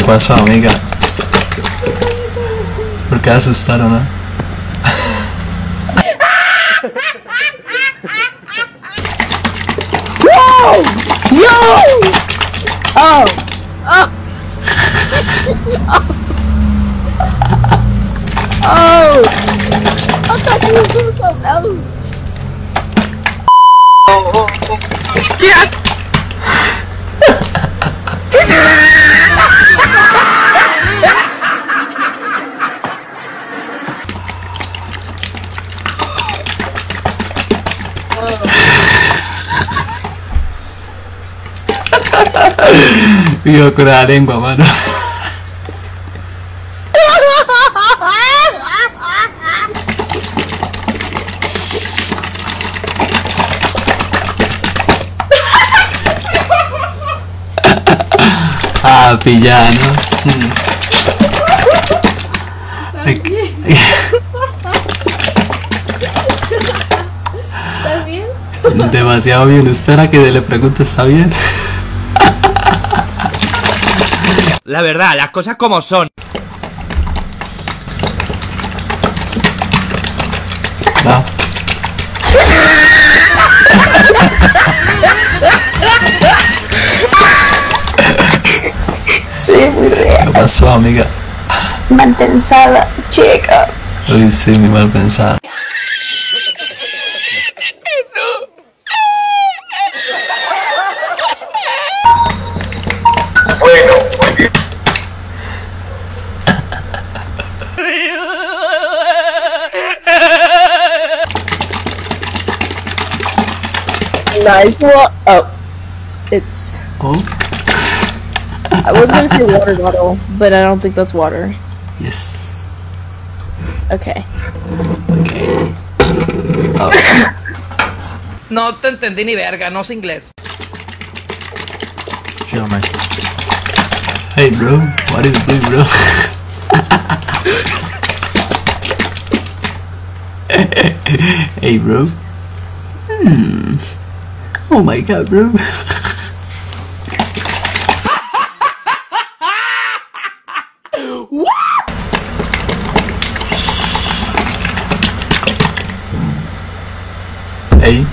pasó, amiga? ¿Por qué asustaron, no? Whoa! Yo! Oh! Oh! Oh! I thought you were doing something else. Yes! Yo con la lengua, mano. Ah, pillano. ¿Estás bien? Demasiado bien. ¿Usted era que le pregunta está bien? La verdad, las cosas como son. No. Sí, muy real. ¿Qué pasó, amiga? Mal pensada, chica. Uy, sí, muy mal pensado. Bueno, muy bien. Nice one. Oh. It's... Oh, I was gonna say water bottle, but I don't think that's water. yes. Okay. Okay. No te entendí ni verga, no sé inglés. Chill, man. Hey, bro. What do you do, bro? Hey, bro. Oh my god, bro. Hey.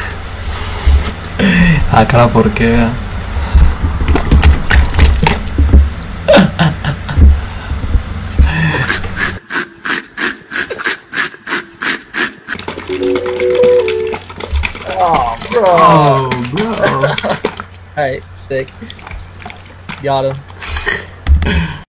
Acá la porquera. Oh, bro. Oh, bro. Alright, sick. Got him.